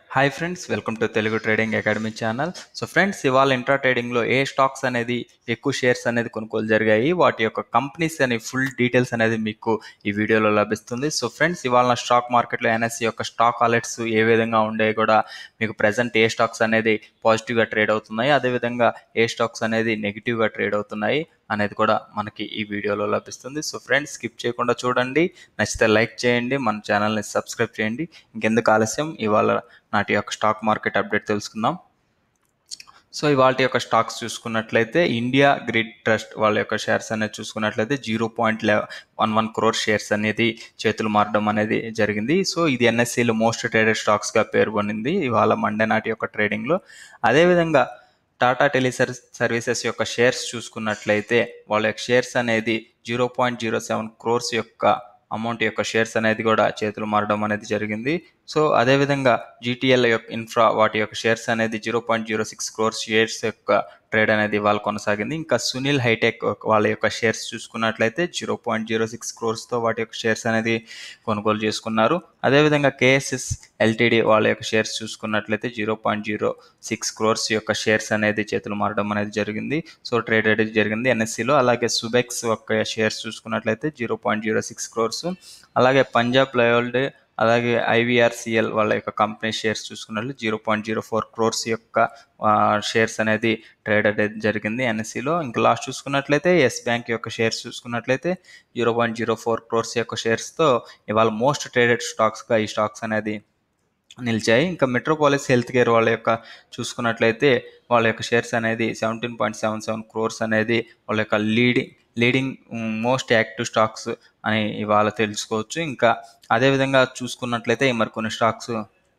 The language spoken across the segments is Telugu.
Hi friends, welcome to Telugu trading academy channel. So friends, ఇవాళ ఇంట్రా ట్రేడింగ్లో ఏ స్టాక్స్ అనేది ఎక్కువ షేర్స్ అనేది కొనుగోలు జరిగాయి, వాటి యొక్క కంపెనీస్ అనే ఫుల్ డీటెయిల్స్ అనేది మీకు ఈ వీడియోలో లభిస్తుంది. సో ఫ్రెండ్స్, ఇవాళ స్టాక్ మార్కెట్లో ఎన్ఎస్సి యొక్క స్టాక్ అలర్ట్స్ ఏ విధంగా ఉండే కూడా మీకు ప్రజెంట్ ఏ స్టాక్స్ అనేది పాజిటివ్గా ట్రేడ్ అవుతున్నాయి, అదేవిధంగా ఏ స్టాక్స్ అనేది నెగిటివ్గా ట్రేడ్ అవుతున్నాయి అనేది కూడా మనకి ఈ వీడియోలో లభిస్తుంది. సో ఫ్రెండ్స్, స్కిప్ చేయకుండా చూడండి, నచ్చితే లైక్ చేయండి, మన ఛానల్ని సబ్స్క్రైబ్ చేయండి. ఇంకెందుకు ఆలస్యం, ఇవాళ నాటి యొక్క స్టాక్ మార్కెట్ అప్డేట్ తెలుసుకుందాం. సో ఇవాళ యొక్క స్టాక్స్ చూసుకున్నట్లయితే ఇండియా గ్రిడ్ ట్రస్ట్ వాళ్ళ యొక్క షేర్స్ అనేది చూసుకున్నట్లయితే 0.11 crore షేర్స్ అనేది చేతులు మారడం అనేది జరిగింది. సో ఇది ఎన్ఎస్సిలో మోస్ట్ ట్రేడెడ్ స్టాక్స్గా పేర్కొనింది ఇవాళ మండే నాటి యొక్క ట్రేడింగ్లో. అదేవిధంగా టాటా సర్వీసెస్ యొక్క షేర్స్ చూసుకున్నట్లయితే వాళ్ళ యొక్క షేర్స్ అనేది 0.07 crores యొక్క అమౌంట్ యొక్క షేర్స్ అనేది కూడా చేతులు మారడం అనేది జరిగింది. సో అదేవిధంగా GTL యొక్క ఇన్ఫ్రా వాటి యొక్క షేర్స్ అనేది 0.06 crores షేర్స్ యొక్క ట్రేడ్ అనేది వాళ్ళు కొనసాగింది. ఇంకా సునీల్ హైటెక్ వాళ్ళ యొక్క షేర్స్ చూసుకున్నట్లయితే 0.06 crores వాటి యొక్క షేర్స్ అనేది కొనుగోలు చేసుకున్నారు. అదేవిధంగా KSS LTD వాళ్ళ యొక్క షేర్స్ చూసుకున్నట్లయితే 0.06 crores యొక్క షేర్స్ అనేది చేతులు మారడం అనేది జరిగింది. సో ట్రేడ్ అనేది జరిగింది ఎన్ఎస్సిలో. అలాగే సుబెక్స్ యొక్క షేర్స్ చూసుకున్నట్లయితే 0.06 crores. అలాగే పంజాబ్ లయోల్డ్ అలాగే IVRCL వాళ్ళ యొక్క కంపెనీ షేర్స్ చూసుకున్నట్లు 0.04 crores యొక్క షేర్స్ అనేది ట్రేడ్ అనేది జరిగింది ఎన్ఎస్సిలో. ఇంకా లాస్ట్ చూసుకున్నట్లయితే ఎస్ బ్యాంక్ యొక్క షేర్స్ చూసుకున్నట్లయితే 0.04 crores యొక్క షేర్స్తో ఇవాళ మోస్ట్ ట్రేడెడ్ స్టాక్స్గా ఈ స్టాక్స్ అనేది నిలిచాయి. ఇంకా మెట్రోపాలిస్ హెల్త్ కేర్ వాళ్ళ యొక్క చూసుకున్నట్లయితే వాళ్ళ యొక్క షేర్స్ అనేది 17.77 crores అనేది వాళ్ళ యొక్క లీడింగ్ మోస్ట్ యాక్టివ్ స్టాక్స్ అని ఇవాళ తెలుసుకోవచ్చు. ఇంకా అదేవిధంగా చూసుకున్నట్లయితే మరికొన్ని స్టాక్స్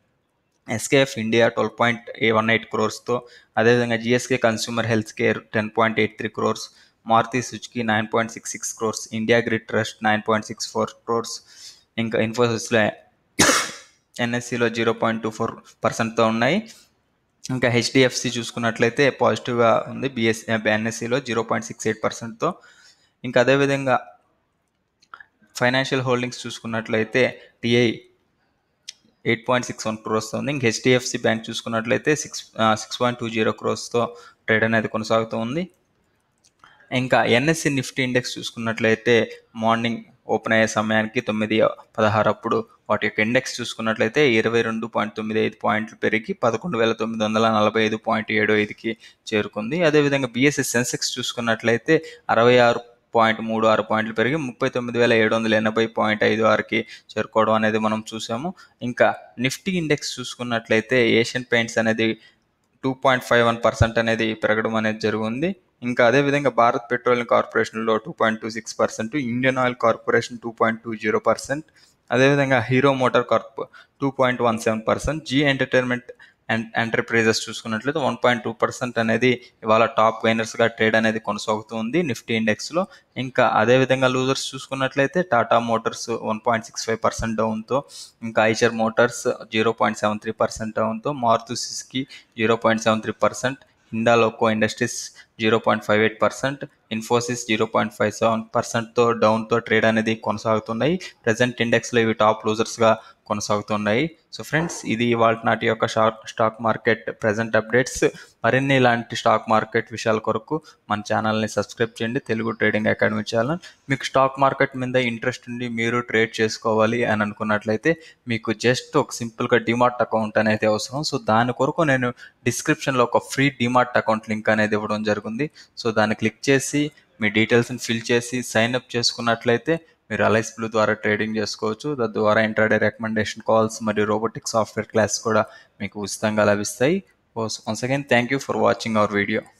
SKF ఇండియా 12.18 crores, అదేవిధంగా GSK consumer health care 10.83 crores, Maruti Suzuki 9.66 crores, India grid trust 9.64 crores, ఇంకా ఇన్ఫోసిస్లో ఎన్ఎస్సిలో 0.24%తో ఉన్నాయి. ఇంకా HDFC చూసుకున్నట్లయితే పాజిటివ్గా ఉంది ఎన్ఎస్సిలో 0.68%తో. ఇంకా అదేవిధంగా ఫైనాన్షియల్ హోల్డింగ్స్ చూసుకున్నట్లయితే TI 8.61 crores ఉంది. ఇంక HDFC బ్యాంక్ చూసుకున్నట్లయితే 6.20 crores ట్రేడ్ అనేది కొనసాగుతూ ఉంది. ఇంకా NSE నిఫ్టీ ఇండెక్స్ చూసుకున్నట్లయితే మార్నింగ్ ఓపెన్ అయ్యే సమయానికి 9:16 అప్పుడు వాటి యొక్క ఇండెక్స్ చూసుకున్నట్లయితే 22.95 పాయింట్లు పెరిగి 11,945.75కి చేరుకుంది. అదేవిధంగా BSE సెన్సెక్స్ చూసుకున్నట్లయితే 66.36 పాయింట్లు పెరిగి 39,780.56కి చేరుకోవడం అనేది మనం చూసాము. ఇంకా నిఫ్టీ ఇండెక్స్ చూసుకున్నట్లయితే ఏషియన్ పెయింట్స్ అనేది 2.51% అనేది పెరగడం అనేది జరిగింది. ఇంకా అదేవిధంగా భారత్ పెట్రోలియం కార్పొరేషన్లో 2.26%, ఇండియన్ ఆయిల్ కార్పొరేషన్ 2.20%, అదేవిధంగా hero motor corp 2.17%, Zee entertainment enterprises చూసుకున్నట్లయితే 1.2% అనేది ఇవాళ టాప్ గైనర్స్గా ట్రేడ్ అనేది కొనసాగుతుంది నిఫ్టీ ఇండెక్స్లో. ఇంకా అదేవిధంగా లూజర్స్ చూసుకున్నట్లయితే టాటా మోటార్స్ 1.65% డౌన్తో, ఇంకా ఐచర్ మోటార్స్ 0.73% డౌన్తో, మారుతి సుజుకి 0.73%, హిండాల్కో ఇండస్ట్రీస్ 0.58%, ఇన్ఫోసిస్ 0.57%తో డౌన్తో ట్రేడ్ అనేది కొనసాగుతున్నాయి. ప్రజెంట్ ఇండెక్స్లో ఇవి టాప్ లూజర్స్గా కొనసాగుతున్నాయి. సో ఫ్రెండ్స్, ఇది ఇవాళ నాటి యొక్క స్టాక్ మార్కెట్ ప్రజెంట్ అప్డేట్స్. మరిన్ని ఇలాంటి స్టాక్ మార్కెట్ విషయాల కొరకు మన ఛానల్ని సబ్స్క్రైబ్ చేయండి, తెలుగు ట్రేడింగ్ అకాడమీ ఛానల్. మీకు స్టాక్ మార్కెట్ మీద ఇంట్రెస్ట్ ఉండి మీరు ట్రేడ్ చేసుకోవాలి అని అనుకున్నట్లయితే మీకు జస్ట్ ఒక సింపుల్గా డిమార్ట్ అకౌంట్ అనేది అవసరం. సో దాని కొరకు నేను డిస్క్రిప్షన్లో ఒక ఫ్రీ డిమార్ట్ అకౌంట్ లింక్ అనేది ఇవ్వడం జరుగుతుంది. సో దాన్ని క్లిక్ చేసి మీ డీటెయిల్స్ని ఫిల్ చేసి సైన్ అప్ చేసుకున్నట్లయితే మీరు అలైస్ బ్లూ ద్వారా ట్రేడింగ్ చేసుకోవచ్చు. తద్వారా ఇంట్రాడే రికమెండేషన్ కాల్స్ మరియు రోబోటిక్ సాఫ్ట్వేర్ క్లాస్ కూడా మీకు ఉచితంగా లభిస్తాయి. Once again thank you for watching our video.